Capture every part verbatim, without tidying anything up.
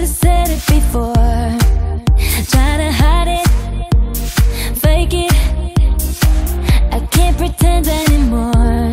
said it before. Try to hide it, fake it. I can't pretend anymore.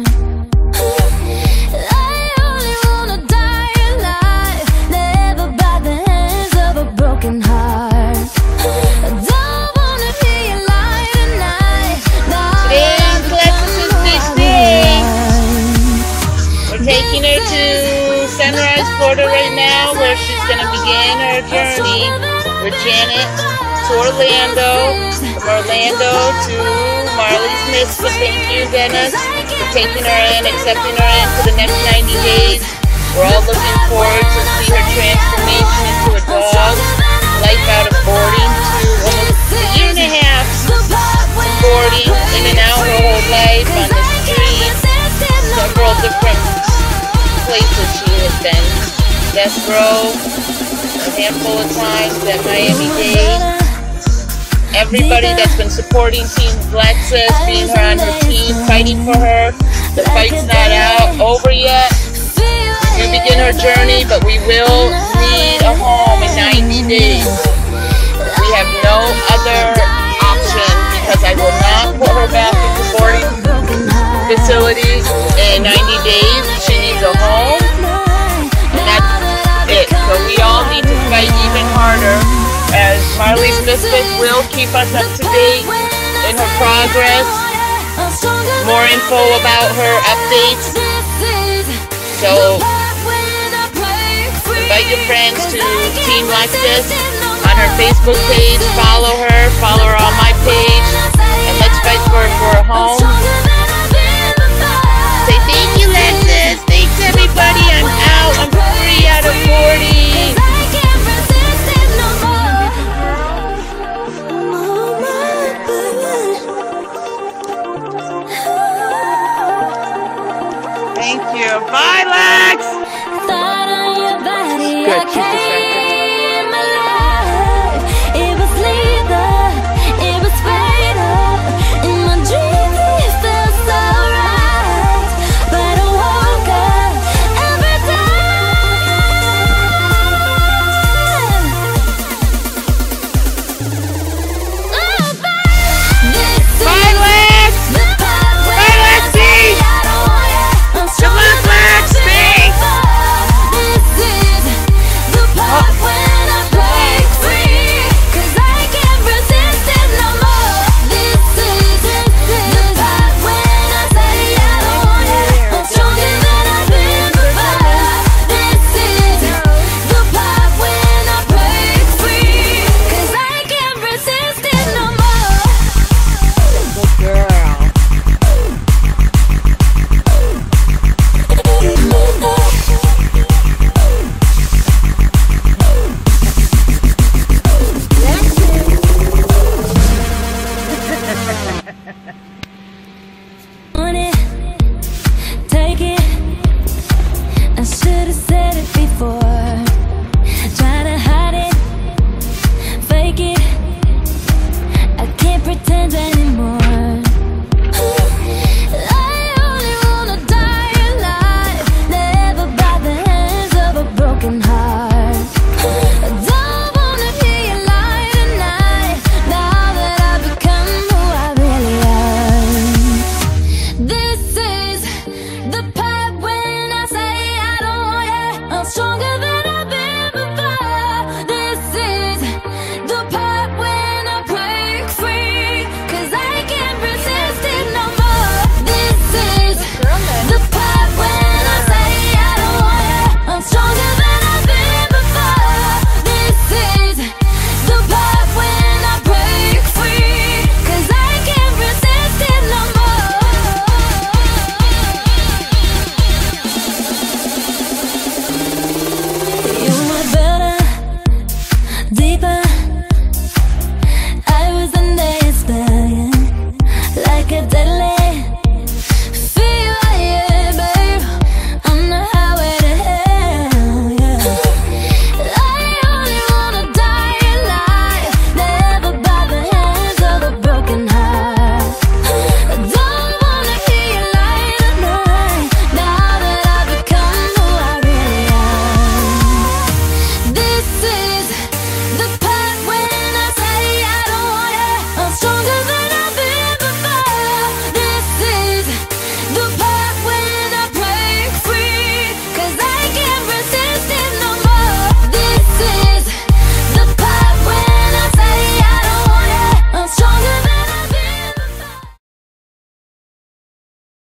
I only wanna die alive, never by the hands of a broken heart. I don't wanna be alive tonight. Today's Alexis' big day. We're taking her to Sunrise, Florida right now, where she's gonna begin her journey with Janet to Orlando, from Orlando to Marley's Miss. So thank you, Dennis, for taking her in, accepting her in for the next ninety days. We're all looking forward to see her transformation into a dog, life out of boarding to almost a year and a half boarding, in and out her whole life on the street, several different places she has been. Death Row, a handful of times at Miami-Dade. Everybody that's been supporting Team Alexis, being her on her team, fighting for her. The fight's not out, over yet. We begin her journey, but we will need a home in ninety days. We have no other option, because I will not put her back in the boarding facility in ninety days. She needs a home, and that's it. So we all need to fight even harder, as Marley's Misfit will keep us up to date in her progress. More info about her updates. So invite your friends to Team Alexis on her Facebook page. Follow her, follow her on my page, and let's fight for, for a home. Say thank you, Alexis. Thanks, everybody. I'm out. I'm free out of boarding. Thank you. Bye, Lex. Good. She's distracted. Ha ha ha ha.